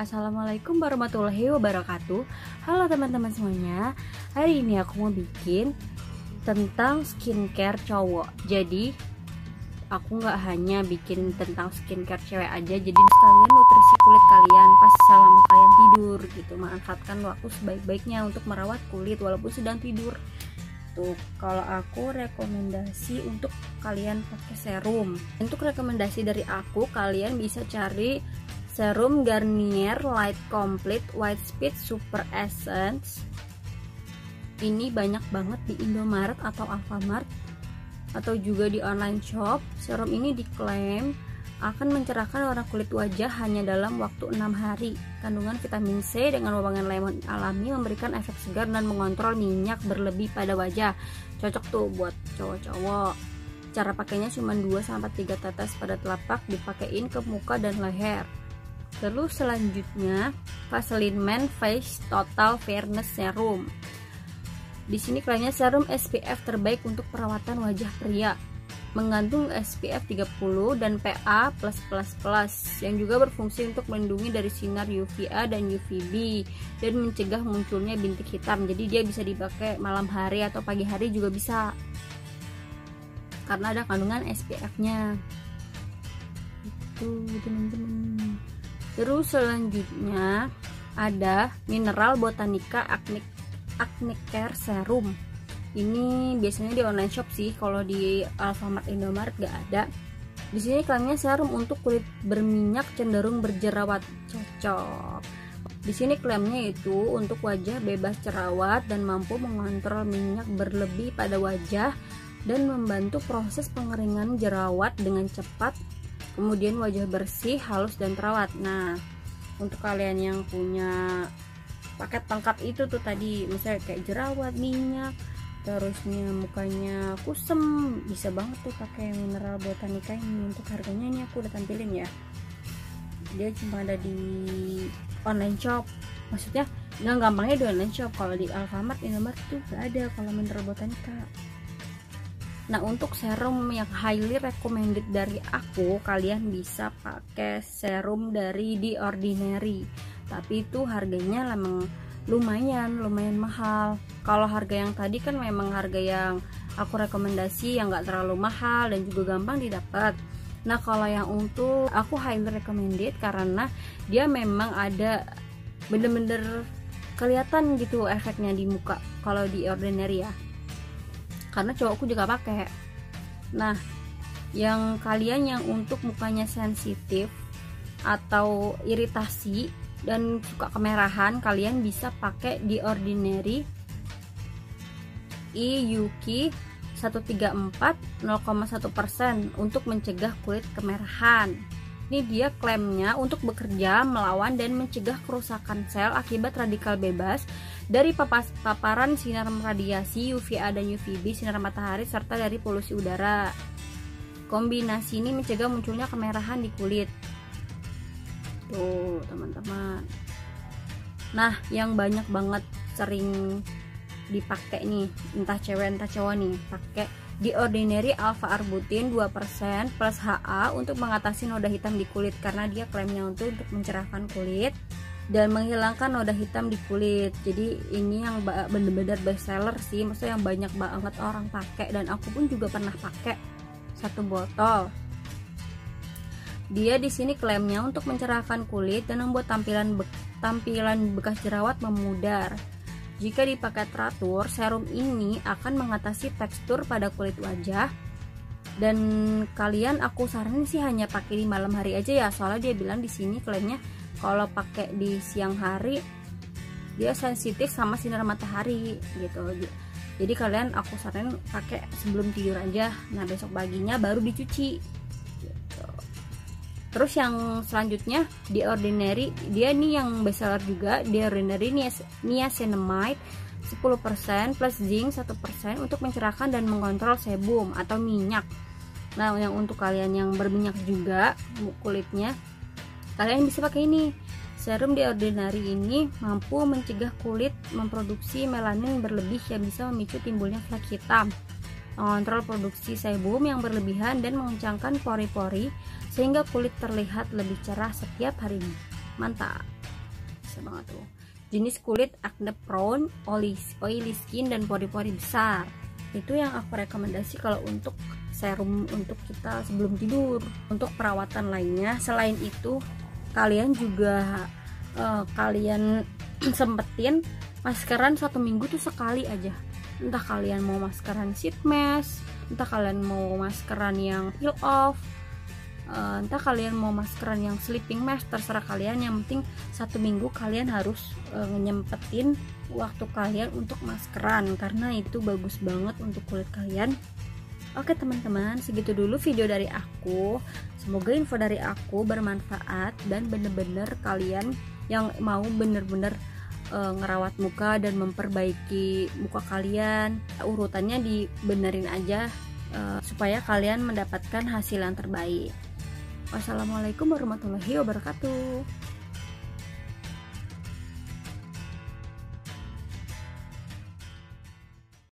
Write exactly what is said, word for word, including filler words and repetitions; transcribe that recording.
Assalamualaikum warahmatullahi wabarakatuh. Halo teman-teman semuanya. Hari ini aku mau bikin tentang skincare cowok. Jadi aku nggak hanya bikin tentang skincare cewek aja, jadi sekalian nutrisi kulit kalian pas selama kalian tidur gitu. Manfaatkan waktu sebaik-baiknya untuk merawat kulit walaupun sedang tidur. Tuh, kalau aku rekomendasi untuk kalian pakai serum. Untuk rekomendasi dari aku, kalian bisa cari serum Garnier Light Complete White Speed Super Essence. Ini banyak banget di Indomaret atau Alfamart atau juga di online shop. Serum ini diklaim akan mencerahkan warna kulit wajah hanya dalam waktu enam hari. Kandungan vitamin C dengan wawangan lemon alami memberikan efek segar dan mengontrol minyak berlebih pada wajah. Cocok tuh buat cowok-cowok. Cara pakainya cuma dua sampai tiga tetes pada telapak, dipakein ke muka dan leher. Lalu selanjutnya Vaseline Men Face Total Fairness Serum. Di sini klaimnya serum S P F terbaik untuk perawatan wajah pria. Mengandung S P F tiga puluh dan P A plus plus plus yang juga berfungsi untuk melindungi dari sinar U V A dan U V B dan mencegah munculnya bintik hitam. Jadi dia bisa dipakai malam hari atau pagi hari juga bisa, karena ada kandungan S P F-nya. Itu teman-teman. Terus selanjutnya ada Mineral Botanica Acne Acne Care Serum. Ini biasanya di online shop sih, kalau di Alfamart, Indomaret gak ada. Di sini klaimnya serum untuk kulit berminyak cenderung berjerawat. Cocok. Di sini klaimnya itu untuk wajah bebas jerawat dan mampu mengontrol minyak berlebih pada wajah dan membantu proses pengeringan jerawat dengan cepat. Kemudian wajah bersih, halus dan terawat. Nah, untuk kalian yang punya paket lengkap itu tuh tadi, misalnya kayak jerawat, minyak, terusnya mukanya kusem, bisa banget tuh pakai Mineral Botanica ini. Untuk harganya ini aku udah tampilin ya, dia cuma ada di online shop, maksudnya nggak gampangnya di online shop. Kalau di Alfamart, Indomaret tuh gak ada kalau Mineral Botanica. Nah, untuk serum yang highly recommended dari aku, kalian bisa pakai serum dari The Ordinary, tapi itu harganya memang lumayan lumayan mahal. Kalau harga yang tadi kan memang harga yang aku rekomendasi yang gak terlalu mahal dan juga gampang didapat. Nah, kalau yang untuk aku highly recommended karena dia memang ada bener-bener kelihatan gitu efeknya di muka kalau di Ordinary ya, karena cowokku juga pakai. Nah, yang kalian yang untuk mukanya sensitif atau iritasi dan suka kemerahan, kalian bisa pakai The Ordinary E U K seratus tiga puluh empat nol koma satu persen untuk mencegah kulit kemerahan. Ini dia klaimnya untuk bekerja melawan dan mencegah kerusakan sel akibat radikal bebas dari papas, paparan sinar radiasi U V A dan U V B, sinar matahari, serta dari polusi udara. Kombinasi ini mencegah munculnya kemerahan di kulit. Tuh teman-teman. Nah, yang banyak banget sering dipakai nih, entah cewek entah cowok nih, pakai The Ordinary Alpha Arbutin dua persen plus H A untuk mengatasi noda hitam di kulit, karena dia klaimnya untuk untuk mencerahkan kulit dan menghilangkan noda hitam di kulit. Jadi ini yang bener-bener best seller sih, maksudnya yang banyak banget orang pakai dan aku pun juga pernah pakai satu botol. Dia di sini klaimnya untuk mencerahkan kulit dan membuat tampilan be tampilan bekas jerawat memudar. Jika dipakai teratur, serum ini akan mengatasi tekstur pada kulit wajah. Dan kalian aku saranin sih hanya pakai di malam hari aja ya, soalnya dia bilang di sini klaimnya kalau pakai di siang hari dia sensitif sama sinar matahari gitu. Jadi kalian aku saranin pakai sebelum tidur aja. Nah, besok paginya baru dicuci. Terus yang selanjutnya The Ordinary, dia nih yang bestseller juga, The Ordinary Niacinamide sepuluh persen plus zinc satu persen untuk mencerahkan dan mengontrol sebum atau minyak. Nah, yang untuk kalian yang berminyak juga kulitnya, kalian bisa pakai ini. Serum The Ordinary ini mampu mencegah kulit memproduksi melanin berlebih yang bisa memicu timbulnya flek hitam, mengontrol produksi sebum yang berlebihan dan mengencangkan pori-pori sehingga kulit terlihat lebih cerah setiap harinya. Mantap. bisa banget tuh. Jenis kulit acne prone, oily, oily skin, dan pori-pori besar. Itu yang aku rekomendasi kalau untuk serum untuk kita sebelum tidur. Untuk perawatan lainnya selain itu, kalian juga uh, kalian sempetin maskeran satu minggu tuh sekali aja. Entah kalian mau maskeran sheet mask, entah kalian mau maskeran yang peel off, uh, entah kalian mau maskeran yang sleeping mask, terserah kalian. Yang penting satu minggu kalian harus uh, nyempetin waktu kalian untuk maskeran, karena itu bagus banget untuk kulit kalian. Oke teman-teman, segitu dulu video dari aku. Semoga info dari aku bermanfaat dan bener-bener kalian yang mau bener-bener uh, ngerawat muka dan memperbaiki muka kalian, urutannya dibenerin aja uh, supaya kalian mendapatkan hasil yang terbaik. Wassalamualaikum warahmatullahi wabarakatuh.